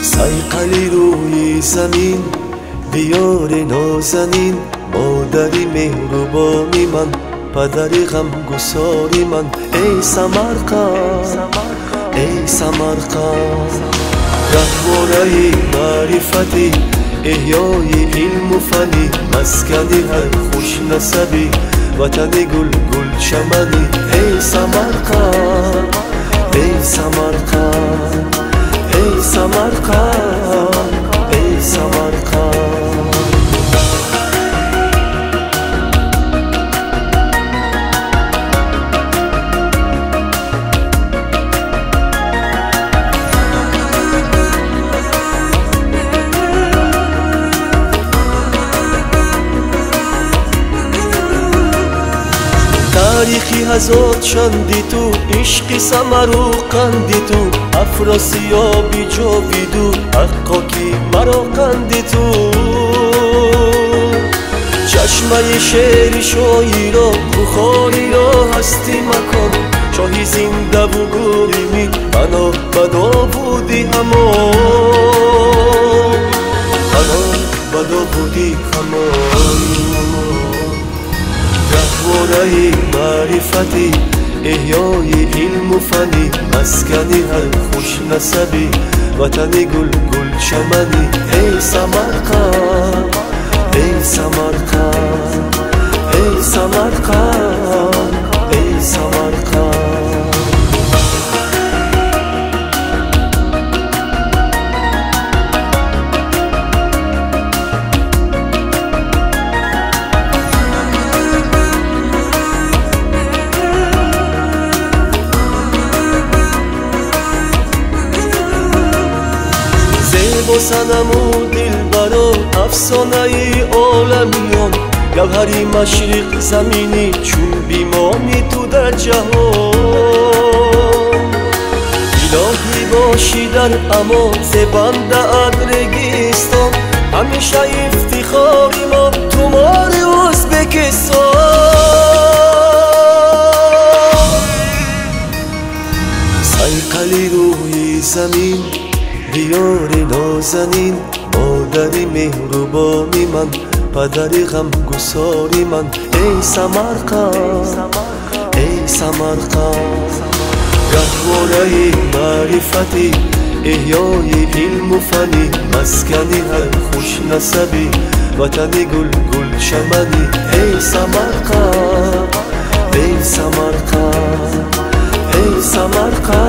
صیقلی روی زمین دیار نازنین، مادری مهربانی من، پدری غمگساری من. ای سمرقند، ای سمرقند، رهبرای معرفتی، احیای علم و فنی، مسکنی هر خوش نسبی، وطن گل گل چمنی. ای سمرقند، ای سمرقند، ای سمرقند، ای سمرقند. تاریخی هزار چندی تو، عشقی سمرقندی تو، افراسیابی جاویدو، حقاکی مرا قندی تو. چشمه شعر شاعرا، بخاری را هستی مکان، شاهی زنده و گریمی، بنا بدا بودی همان، بنا بدا بودی همان. رهبرای معرفتی، احیای علم و فنی، مسکنی هر خوش نسبی، وطن گل گل چمنی. ای سمرقند، ای سمرقند، ای سمرقند، ای سمرقند. با صنم و دلبرا، افسانه عالمیان، گوهری مشرق زمینی، چون بیمانی تو در جهان. الهی باشی در امان، ز بنده ادرگستان، همیشه افتخاری ما، تو مار ازبکستان. صیقلی روی زمین دیار نازنین، مادری مهربانی من، پدری غمگساری من. ای سمرقند، ای سمرقند، رهبرای معرفتی، احیای علم و فنی، مسکنی هر خوش نسبی، وطن گل گل چمنی. ای سمرقند، ای سمرقند، ای سمرقند.